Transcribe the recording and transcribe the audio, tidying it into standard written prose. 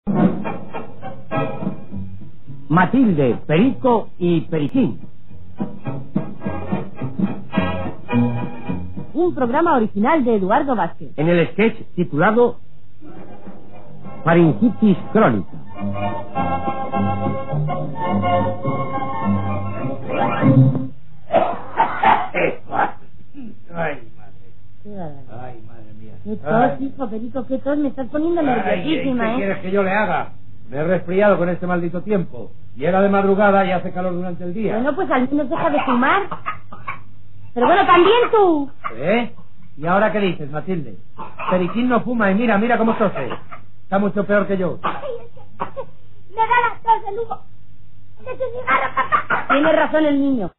Matilde, Perico y Periquín. Un programa original de Eduardo Vázquez. En el sketch titulado Faringitis Crónica. Ay, madre. Qué barbaridad. Ay, madre mía. Qué tos, hijo, Perico, qué tos. Me estás poniendo nerviosísima, ¿Qué quieres que yo le haga? Me he resfriado con este maldito tiempo. Llega de madrugada y hace calor durante el día. Bueno, pues al menos deja de fumar. Pero bueno, también tú. ¿Eh? ¿Y ahora qué dices, Matilde? Periquín no fuma y mira cómo tose. Está mucho peor que yo. Me da la tos el humo de tu cigarro, papá. Tiene razón el niño.